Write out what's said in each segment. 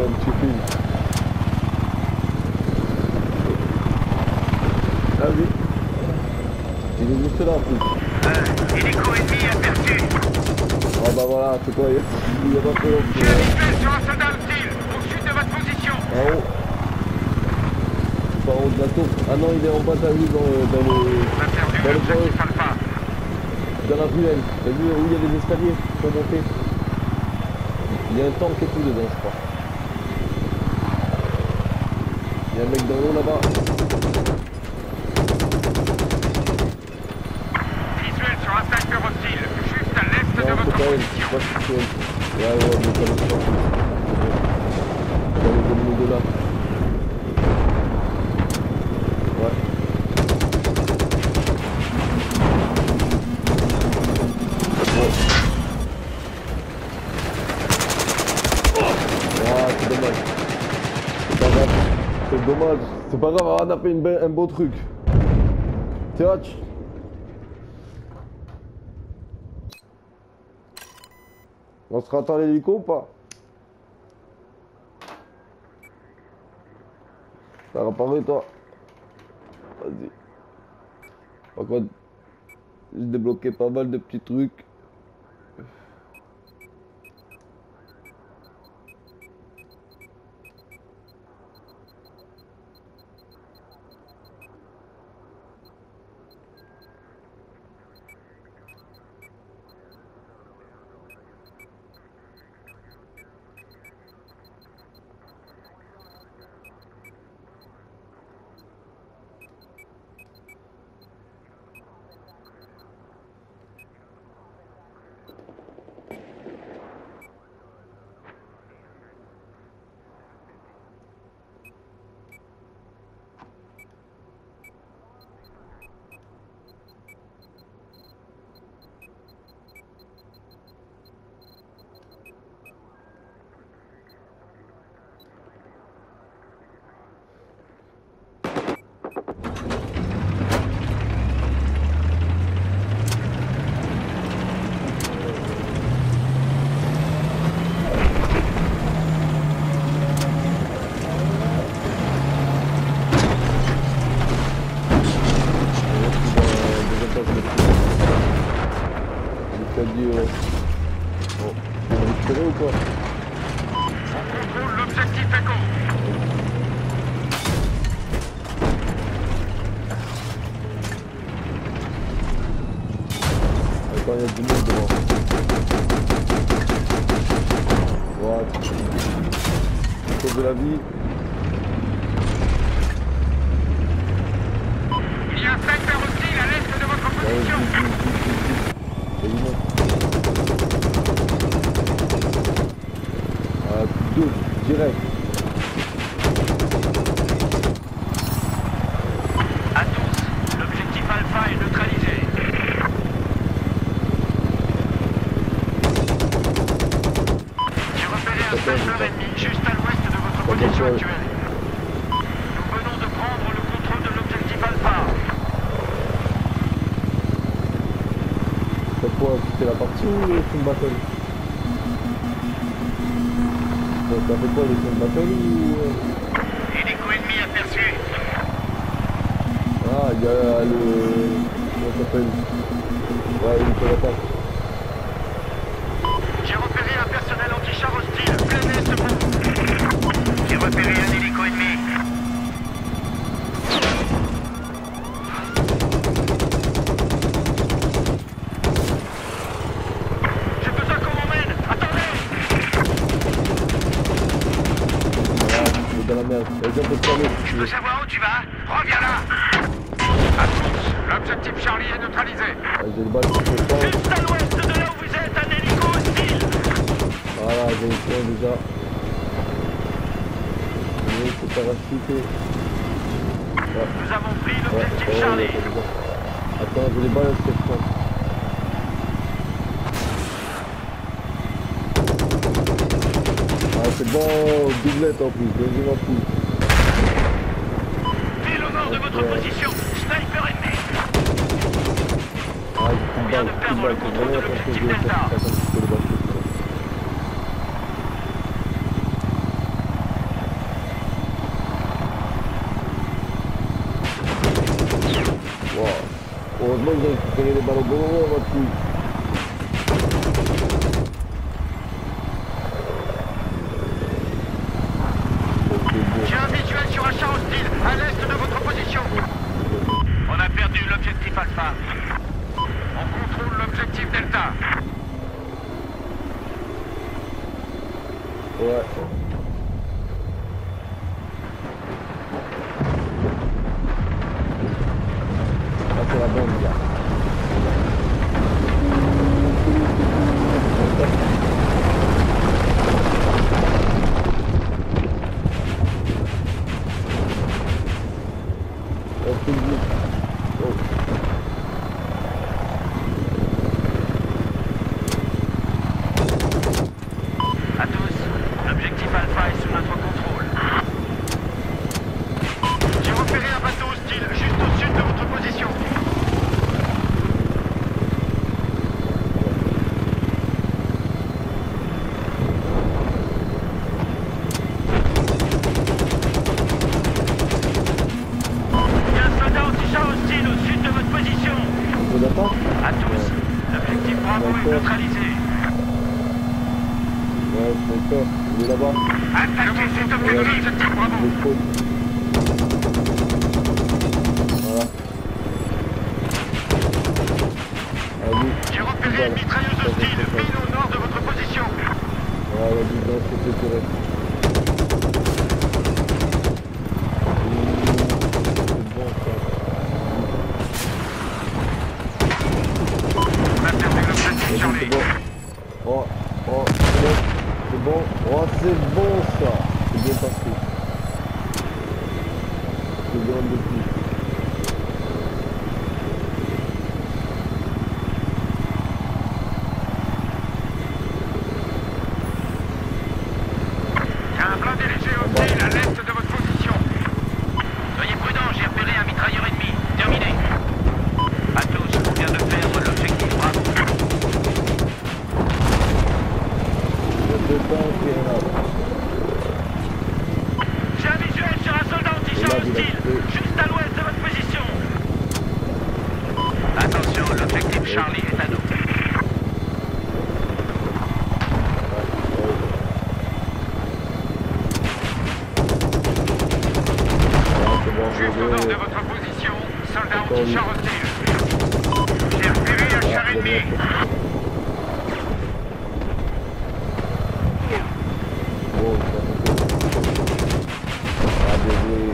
un petit film. Ah oui. Il est juste là en plus. Hélico ennemi aperçu. Ah bah voilà, c'est quoi, il y a pas trop. Je suis visuel sur un soldat hostile, au sud de votre position. En haut. Pas en haut de la tour. Ah non, il est en bas, t'as vu, dans le On a perdu l'objectif alpha. dans la ruelle. T'as vu où il y a les escaliers pour monter? Il y a un tank et tout dedans, je crois. Il y a un mec dans l'eau là-bas. Visuel sur un sniper hostile, juste à l'est de Non, votre c'est pas elle. position. Je sais pas si c'est elle. Ouais, mais ça le sort. Dans les domino de là. Ouais. Ah, c'est dommage. C'est pas grave. C'est dommage. C'est pas grave, on a fait un beau truc. Tiens, on se rattend à l'hélico ou pas? T'as réparé toi? Vas-y. Par contre, j'ai débloqué pas mal de petits trucs. Bon, on va récupérer ou quoi? On contrôle l'objectif Echo. Attends, il y a du monde devant. Voilà. Sauve la vie. Il y a un sniper hostile à l'est de votre position. Deux, direct. À tous, l'objectif alpha est neutralisé. J'ai repéré un sniper ennemi juste à l'ouest de votre position actuelle. Nous venons de prendre le contrôle de l'objectif alpha. C'est quoi? C'était la partie ou le film battle? Ça fait quoi, les films battle ou... Hélico ennemi aperçu. Ah, il y a le... Comment ça s'appelle? Ouais, il peut l'attaque. J'ai repéré un personnel anti-char hostile, plein est de vous. J'ai repéré un hélico ennemi. J'ai besoin qu'on m'emmène. Attendez. Dans la merde. Vas-y, on peut se calmer si tu Je veux. veux savoir où tu vas. Reviens là. À tous, l'objectif Charlie est neutralisé. Ah, j'ai le balle qui fait pas. Juste à l'ouest de là où vous êtes, un hélico hostile. Voilà, j'ai le point déjà. Il faut parachuter. Ouais. Nous avons pris Ouais, l'objectif Charlie. attends, j'ai les balles cette fois. Ah, c'est bon, doublette en plus, deuxième en plus. Pile au nord de votre position, sniper ennemi. Ah, une balle, une balle, c'est vraiment la chose de faire un petit peu de balle. Heureusement que j'ai récupéré les balles au bon moment, ma couille. J'ai un visuel sur un char hostile à l'est de votre position. On a perdu l'objectif Alpha. On contrôle l'objectif Delta. Ouais. Ah, c'est la bombe, là. À tous, l'objectif Alpha est sous notre contrôle. J'ai repéré un bateau hostile juste au sud de votre position. Il y a un soldat anti-char hostile au sud de votre position. On l'attend? À tous, l'objectif Bravo est neutralisé. Ouais, c'est ça. Il est là-bas. Attaquez cet objectif, Bravo. Il est faux. Voilà. Allez. J'ai repéré une mitrailleuse hostile, mine au nord de votre position. Ouais, vas-y, dans ce côté direct. C'est bon, ça. On a perdu l'objectif Vas-y, Charlie. c'est bon. Oh, oh, c'est bon. C'est bon. Oh, c'est bon, ça. C'est bien passé. C'est bien depuis. Il y a un blindé léger hostile à l'est de votre position. Soyez prudents, j'ai repéré un mitrailleur ennemi. Terminé. À tous, on vient de perdre l'objectif Bravo. Il y a deux tanks et un arbre. J'ai un visuel sur un soldat anti-char Et là, vous hostile, l'avez fait. juste à l'ouest de votre position. Attention, l'objectif Charlie est à nous. Juste au nord de votre position, soldat anti-char hostile. J'ai repéré un char ennemi. Bon, ça ah, désolé.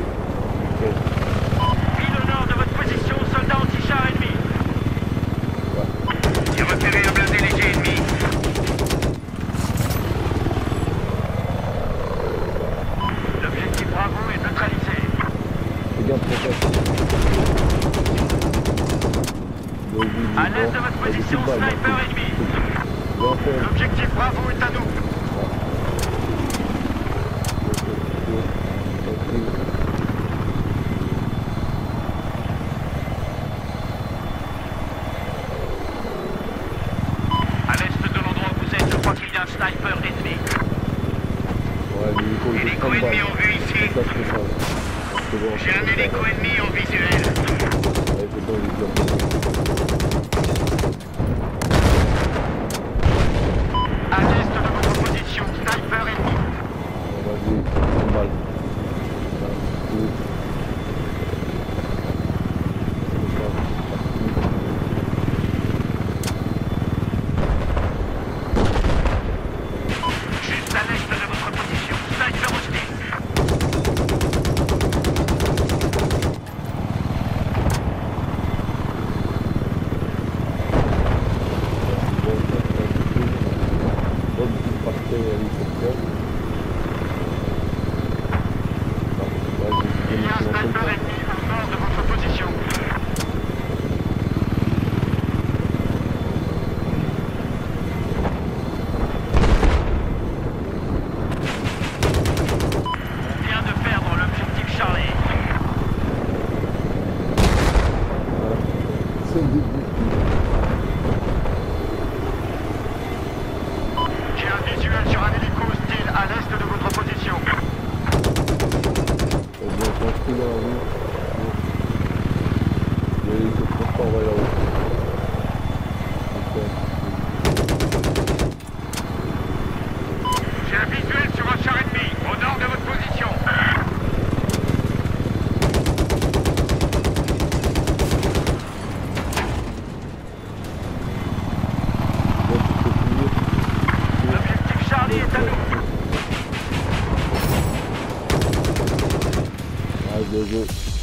Pile au nord de votre position, soldat anti-char ennemi. J'ai repéré un blindé léger ennemi. L'objectif Bravo est neutralisé. Regarde, professeur. À l'est de votre position, sniper ennemi. L'objectif Bravo est à nous. À l'est de l'endroit où vous êtes, je crois qu'il y a un sniper ennemi. Ouais, Hélico ennemi en vue ici. J'ai un hélico ennemi en visuel. À l'est de votre position, sniper ennemi. Vas-y, 100 balles. Juste à l'est de votre position, sniper hostile. Il y a un sniper ennemi au nord de votre position. On vient de perdre l'objectif Charlie. C'est le début. J'ai un visuel sur un hélico hostile à l'est de votre position. On va construire dans la rue. Il y a les autres transports, on va y aller. Bien joué.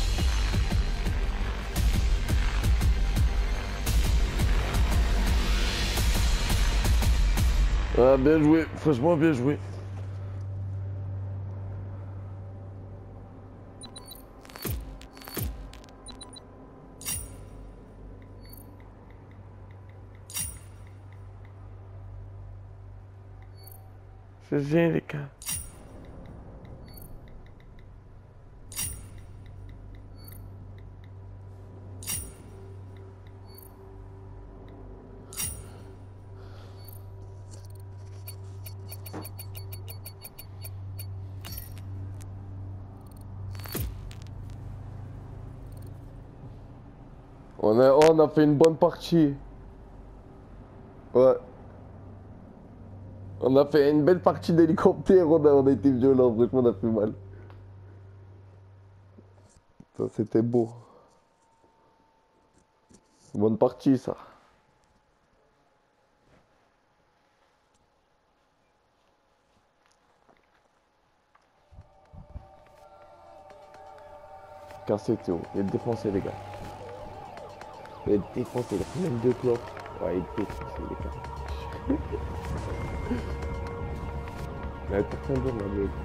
Ah, bien joué, franchement bien joué. C'est bien les gars. On a fait une bonne partie. Ouais. On a fait une belle partie d'hélicoptère, on a été violent, franchement on a fait mal. Ça c'était beau. Bonne partie ça. Cassé Théo, il est défoncé les gars. Il est défoncé, il a pris même 2 clopes. Ouais, il est défoncé les gars. Mais personne d'autre là, le...